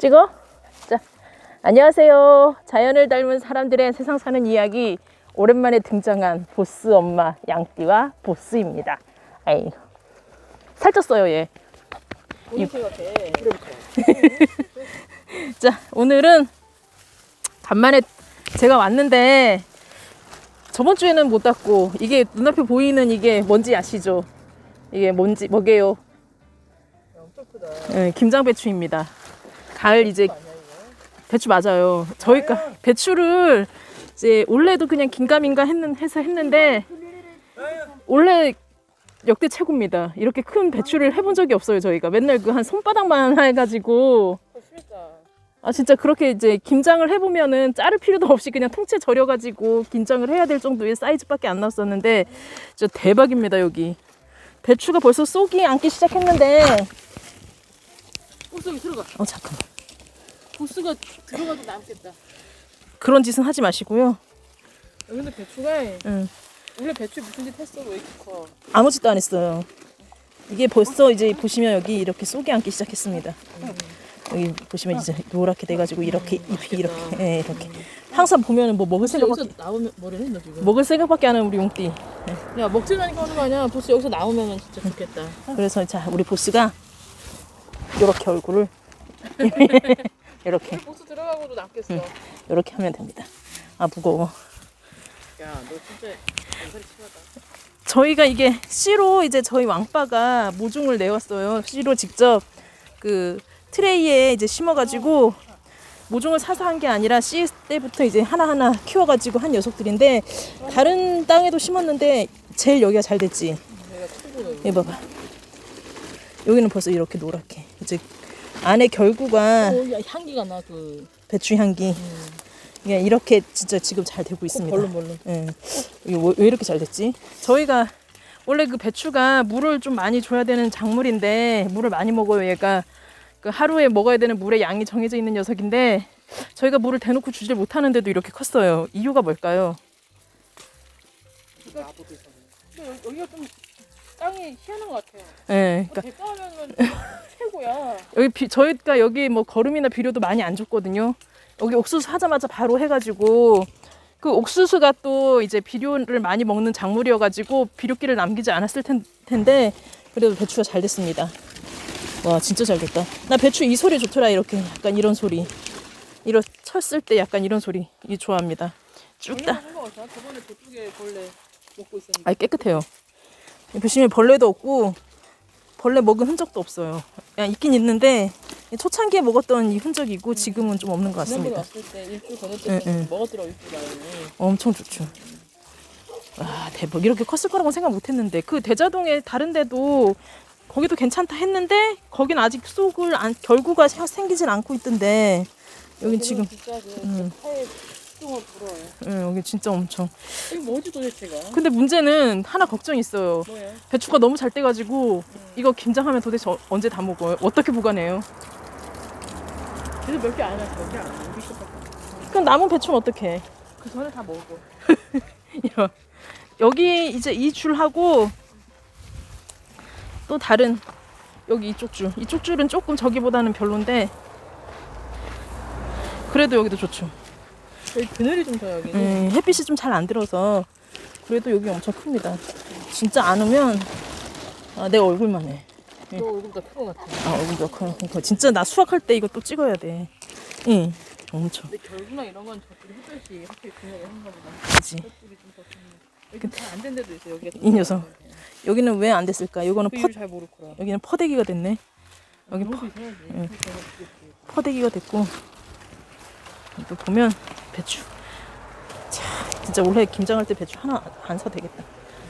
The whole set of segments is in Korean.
찍어? 자, 안녕하세요. 자연을 닮은 사람들의 세상 사는 이야기. 오랜만에 등장한 보스 엄마 양띠와 보스입니다. 아이, 살쪘어요 얘. 자, 오늘은 간만에 제가 왔는데 저번 주에는 못 땄고, 이게 눈앞에 보이는 이게 뭔지 아시죠? 이게 뭔지 뭐게요? 엄청 크다. 네, 김장배추입니다. 가을 이제 배추 맞아요. 저희가 배추를 이제 원래도 그냥 긴가민가 해서 했는데 원래 역대 최고입니다. 이렇게 큰 배추를 해본 적이 없어요. 저희가 맨날 그 한 손바닥만 해가지고. 아 진짜 그렇게 이제 김장을 해보면은 자를 필요도 없이 그냥 통째 절여가지고 김장을 해야 될 정도의 사이즈밖에 안 나왔었는데 진짜 대박입니다. 여기 배추가 벌써 쏙이 앉기 시작했는데. 보스가 들어가. 잠깐만. 보스가 들어가도 남겠다. 그런 짓은 하지 마시고요. 근데 배추가 원래 배추 무슨 짓 했어? 왜 이렇게 커? 아무 짓도 안 했어요. 이게 벌써 이제 보시면 여기 이렇게 쏙이 앉기 시작했습니다. 여기 보시면 이제 노랗게 돼가지고 이렇게 잎이 이렇게, 네, 이렇게. 항상 보면은 뭐 먹을 생각밖에 여기서 나오면 뭐래 너 지금? 먹을 생각밖에 안 하는 우리 용띠. 야 먹지라니까 하는 거 아니야? 보스 여기서 나오면은 진짜 좋겠다. 그래서 자 우리 보스가 이렇게 얼굴을 이렇게 보스 들어가고도 남겠어. 이렇게 하면 됩니다. 아 무거워. 야 너 진짜 연살이 심하다. 저희가 이게 씨로 이제 저희 왕빠가 모종을 내왔어요. 씨로 직접 그 트레이에 이제 심어가지고 모종을 사서 한 게 아니라 씨 때부터 이제 하나하나 키워가지고 한 녀석들인데 다른 땅에도 심었는데 제일 여기가 잘 됐지. 얘 봐봐. 여기는 벌써 이렇게 노랗게 이제 안에 결구가 향기가 나 그 배추 향기. 그냥 이렇게 진짜 지금 잘 되고 있습니다. 벌렁벌렁. 예. 이게 왜 이렇게 잘 됐지? 저희가 원래 그 배추가 물을 좀 많이 줘야 되는 작물인데 물을 많이 먹어요. 얘가 그 하루에 먹어야 되는 물의 양이 정해져 있는 녀석인데 저희가 물을 대놓고 주질 못하는데도 이렇게 컸어요. 이유가 뭘까요? 여기가 좀 땅이 희한한 것 같아요. 예. 그러니까 대가하면은 최고야. 여기 저희가 여기 뭐 거름이나 비료도 많이 안 줬거든요. 여기 옥수수 하자마자 바로 해가지고 그 옥수수가 또 이제 비료를 많이 먹는 작물이어가지고 비료기를 남기지 않았을 텐데 그래도 배추가 잘 됐습니다. 와 진짜 잘 됐다. 나 배추 이 소리 좋더라. 이렇게 약간 이런 소리. 이런 쳤을 때 약간 이런 소리 이 좋아합니다. 쭉 따. 저번에 저쪽에 벌레 먹고 있었는데. 아 깨끗해요. 보시면 벌레도 없고 벌레 먹은 흔적도 없어요. 그냥 있긴 있는데 초창기에 먹었던 이 흔적이고 지금은 좀 없는 것 같습니다. 왔을 때 일주일 전에 때 먹었더라고 일주일 만에. 엄청 좋죠. 와 대박. 이렇게 컸을 거라고 생각 못했는데 그 대자동에 다른 데도 거기도 괜찮다 했는데 거긴 아직 쏙을 결구가 생기질 않고 있던데 여긴 지금 진짜 그 파에 똥을 불어요. 여기 진짜 엄청. 이게 뭐지 도대체가? 근데 문제는 하나 걱정이 있어요. 뭐예요? 배추가 너무 잘 돼가지고 이거 김장하면 도대체 언제 다 먹어요? 어떻게 보관해요? 그래서 몇 개 안 했어. 몇개 안 했어. 그럼 남은 배추는 어떻게 해? 그 전에 다 먹어. 여기 이제 이 줄하고 또 다른 여기 이쪽 줄은 조금 저기보다는 별론데 그래도 여기도 좋죠. 여기 그늘이 좀 더 여기는. 햇빛이 좀 잘 안 들어서 그래도 여기 엄청 큽니다. 진짜 안 오면 내 얼굴만 해. 너 얼굴보다 큰 것 같아. 아 얼굴 몇 큰. 진짜 나 수학할 때 이거 또 찍어야 돼. 응, 엄청. 근데 결구나 이런 건 저쪽에 햇볕이 하필 그늘에 한가 보다. 그치. 저쪽이 좀 더 큰. 여기 잘안 된 데도 있어. 여기가. 이 녀석. 여기는 왜 안 됐을까? 이거는 잘 모르구나. 여기는 퍼대기가 됐네. 여기 퍼대기가 됐고 또 보면 배추. 자, 진짜 올해 김장할 때 배추 하나 안 사도 되겠다.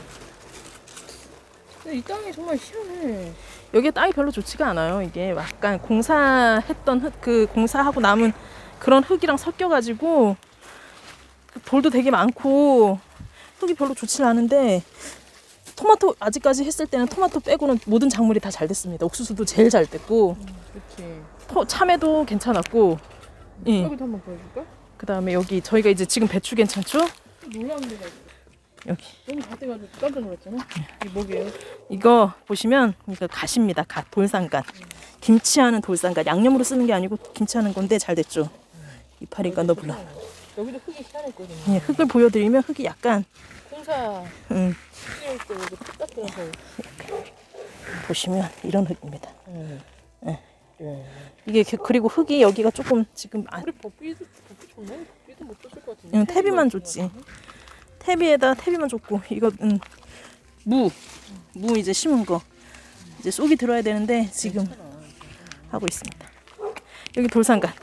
근데 이 땅이 정말 희한해. 여기 땅이 별로 좋지가 않아요. 이게 약간 공사했던 그 공사하고 남은 그런 흙이랑 섞여가지고 돌도 되게 많고 흙이 별로 좋지 않은데 토마토 아직까지 했을 때는 토마토 빼고는 모든 작물이 다 잘 됐습니다. 옥수수도 제일 잘 됐고 그렇지. 참외도 괜찮았고. 여기도 한번 보여줄까? 그 다음에 여기 저희가 이제 지금 배추 괜찮죠? 놀라운 데가 있어. 여기 너무 잘 돼가지고 깜짝 놀랐잖아. 이게 뭐게요? 이거 보시면 이거 갓입니다. 갓, 돌산갓. 김치하는 돌산가. 양념으로 쓰는 게 아니고 김치하는 건데 잘 됐죠. 이파리가 너 불러. 여기도 흙이 희한했거든요. 예, 흙을 보여드리면 흙이 약간 공사 응, 시킬 때 여기 흙 같아서. 보시면 이런 흙입니다. 예. 이게 그리고 흙이 여기가 조금 지금 우리 버피도 좋네. 버피도 못 줬을 것 같은데. 응, 태비만 줬지. 태비만 줬고 이거 무 이제 심은 거 이제 쏙이 들어야 되는데 지금 하고 있습니다. 여기 돌산간.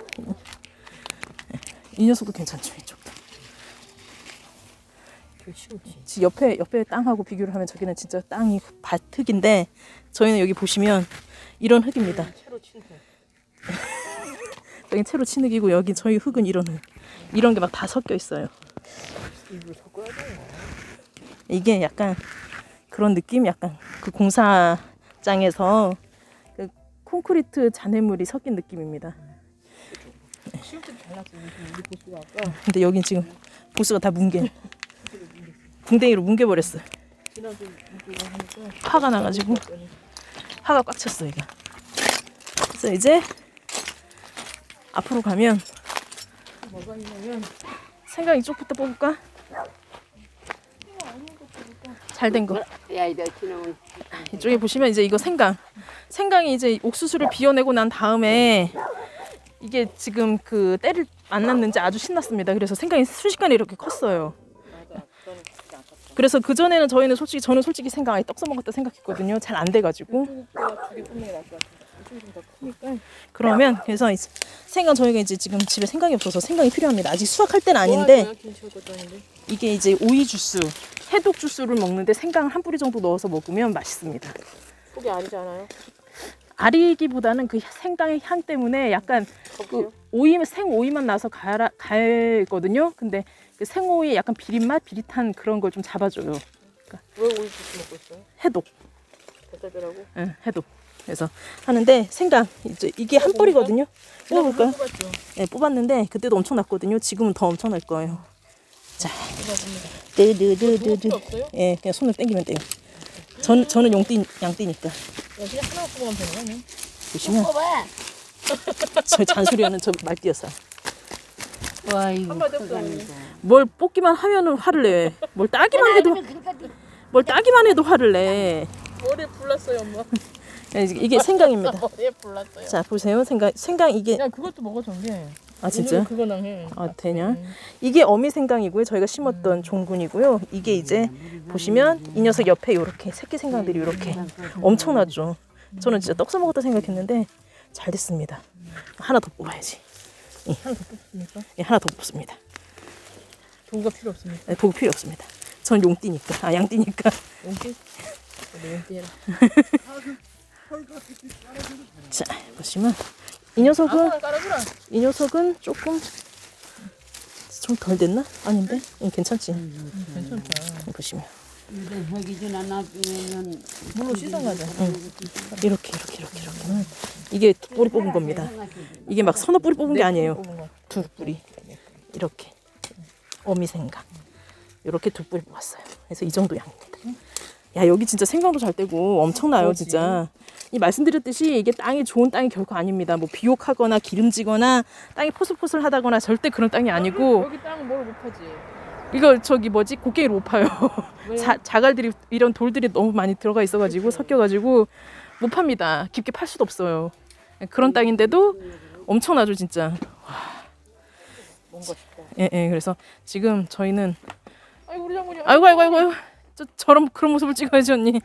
이 녀석도 괜찮죠, 이쪽도. 옆에 땅하고 비교를 하면 저기는 진짜 땅이 밭흙인데 저희는 여기 보시면 이런 흙입니다. 채로 친 흙. 여기 채로 친 흙이고 여기 저희 흙은 이런 흙. 이런 게 막 다 섞여 있어요. 이거 섞어야 돼. 이게 약간 그런 느낌? 약간 그 공사장에서 그 콘크리트 잔해물이 섞인 느낌입니다. 시울 때도 달랐어. 우리 보수가 아까 근데 여긴 지금 보스가 다 뭉개. 궁뎅이로 뭉개버렸어요. 지난주 이거 하니까 화가 나가지고 화가 꽉 찼어 얘가. 그래서 이제 앞으로 가면 뭐가 있냐면 생강 이쪽부터 뽑을까? 잘 된 거. 야, 이거 지나면 이쪽에 보시면 이제 이거 생강이 이제 옥수수를 비워내고 난 다음에 이게 지금 그 때를 안 났는지 아주 신났습니다. 그래서 생강이 순식간에 이렇게 컸어요. 그래서 그전에는 저는 솔직히 생강 아예 떡 써먹었다 생각했거든요. 잘 안 돼가지고. 이쪽보다 두개 뽑는 게 나을 것 같은데. 이쪽이 좀 더 크니까. 그러면 그래서 생강 저희가 이제 지금 집에 생강이 없어서 생강이 필요합니다. 아직 수확할 때는 아닌데 김치 것도 아닌데. 이게 이제 오이 주스, 해독 주스를 먹는데 생강을 한 뿌리 정도 넣어서 먹으면 맛있습니다. 속이 아니지 않아요? 아리기보다는 그 생강의 향 때문에 약간 그 생오이만 나서 갈거든요. 근데 그 생오이의 약간 비릿한 그런 걸 좀 잡아줘요. 왜 오이 주스 먹고 있어요? 해독. 배달더라고. 응, 해독. 그래서 하는데 생강 이게 한 뿌리거든요. 뽑아볼까요? 뽑았죠. 네, 뽑았는데 그때도 엄청 났거든요. 지금은 더 엄청 날 거예요. 자, 뽑아봅니다. 드드드드드. 없어요? 예, 그냥 손을 당기면 돼요. 저는 양띠니까. 그냥 하나 뽑으면 되는 거 아니야? 보시면 뽑아. 저 잔소리하는 저 말띠였어요. 와, 이거 한마디 없어요. 뭘 뽑기만 하면은 화를 내. 뭘 따기만 해도 화를 내. 머리에 불났어요, 엄마. 이게 생강입니다. 머리에 불났어요. 자, 보세요. 생강 이게 야, 그것도 먹어, 정게. 아 진짜? 그거랑 해. 아 되냐? 이게 어미 생강이고요. 저희가 심었던 종군이고요. 이게 이제 보시면 이 녀석 옆에 이렇게 새끼 생강들이 이렇게 엄청나죠. 저는 진짜 떡 써먹었다 생각했는데 잘 됐습니다. 하나 더 뽑아야지. 하나 더 뽑습니까? 예, 하나 더 뽑습니다. 도구가 필요 없습니까? 네, 도구 필요 없습니다. 전 용띠니까, 양띠니까. 용띠? 네, 용띠 해라. 자, 보시면 이 녀석은 아무나 깔아주라. 조금 좀 덜 됐나? 아닌데? 괜찮지? 괜찮다. 보시면 근데 여기 좀 안 나면 물로 씻어가자. 이렇게 이게 두 뿌리 뽑은 겁니다. 이게 막 서너 뿌리 뽑은 게 아니에요. 뽑은 거. 두 뿌리 이렇게 어미 생강 이렇게 두 뿌리 뽑았어요. 그래서 이 정도 양입니다. 야 여기 진짜 생강도 잘 되고 엄청나요. 그렇지. 진짜 이 말씀드렸듯이 이게 땅이 좋은 땅이 결코 아닙니다. 뭐 비옥하거나 기름지거나 땅이 포슬포슬하다거나 절대 그런 땅이 아니고 여기 땅은 뭘 못하지? 이거 저기 뭐지 곡괭이로 못 파요. 왜요? 자갈들이 이런 돌들이 너무 많이 들어가 있어가지고 섞여가지고 못 팝니다. 깊게 팔 수도 없어요. 그런 땅인데도 엄청나죠 진짜. 뭔가 싶다. 예, 그래서 지금 저희는 아이고 우리 장모님. 아이고 그런 모습을 찍어야지 언니.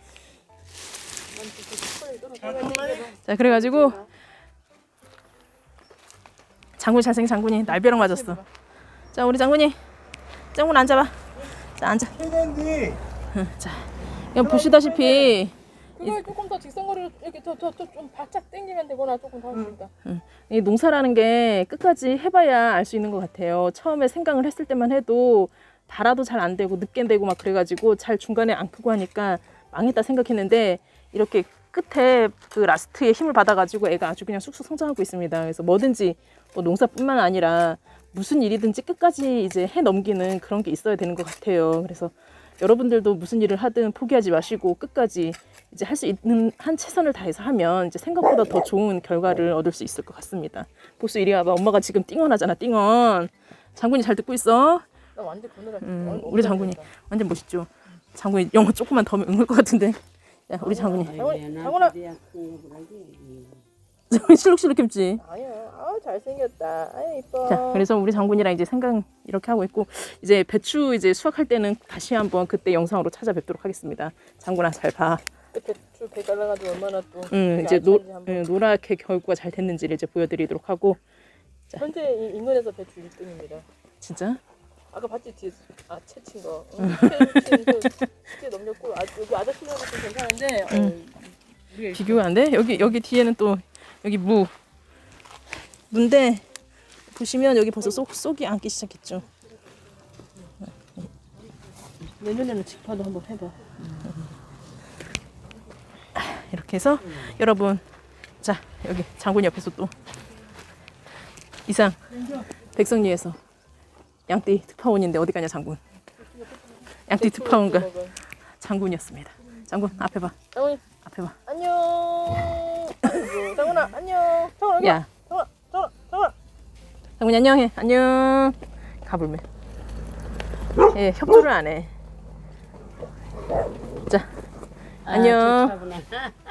자 그래가지고 장군 잘생긴 장군이 날벼락 맞았어. 자 우리 장군 앉아봐. 자 앉아. 자 그냥 보시다시피 그걸 조금 더 직선거리로 이렇게 더 좀 바짝 당기면 되거나 조금 더 하니까. 이 농사라는 게 끝까지 해봐야 알 수 있는 것 같아요. 처음에 생강을 했을 때만 해도 달아도 잘 안 되고 늦게 되고 막 그래가지고 잘 중간에 안 크고 하니까 망했다 생각했는데 이렇게 끝에 그 라스트에 힘을 받아가지고 애가 아주 그냥 쑥쑥 성장하고 있습니다. 그래서 뭐든지 뭐 농사뿐만 아니라 무슨 일이든지 끝까지 이제 해 넘기는 그런 게 있어야 되는 것 같아요. 그래서 여러분들도 무슨 일을 하든 포기하지 마시고 끝까지 이제 할 수 있는 한 최선을 다해서 하면 이제 생각보다 더 좋은 결과를 얻을 수 있을 것 같습니다. 보수 이리 와봐. 엄마가 지금 띵언하잖아. 띵언. 장군이 잘 듣고 있어. 나 완전 그늘에 우리 장군이 완전 멋있죠. 장군이 영어 조금만 더 하면 응을 것 같은데. 야, 우리 장군이. 장훈아. 실룩실룩 했지. 아니야. 아 잘생겼다. 아유 이뻐. 자, 그래서 우리 장군이랑 이제 생각 이렇게 하고 있고 이제 배추 이제 수확할 때는 다시 한번 그때 영상으로 찾아뵙도록 하겠습니다. 장군아 잘 봐. 배추 배 잘라가지고 얼마나 또. 이제 노랗게 결과가 잘 됐는지를 이제 보여드리도록 하고. 자. 현재 인근에서 배추 1등입니다. 진짜? 아까 봤지 뒤에 채친 거. 채 넘겼고 여기 아저씨는 좀 괜찮은데. 비교가 안 돼? 여기 뒤에는 또 여기 무인데 보시면 여기 벌써 쏙이 앉기 시작했죠. 내년에는 직파도 한번 해봐. 이렇게 해서 여러분 자 여기 장군 옆에서 또 이상 백성리에서 양띠 특파원인데 어디 가냐 장군. 양띠 특파원과 장군이었습니다. 장군 앞에 봐. 장훈이 앞에 봐. 안녕. 아이고, 장훈아 안녕. 장훈아 야. 장훈아. 장군이 안녕해. 안녕. 가불매. 예, 협조를 안 해. 자, 안녕. 좋다구나.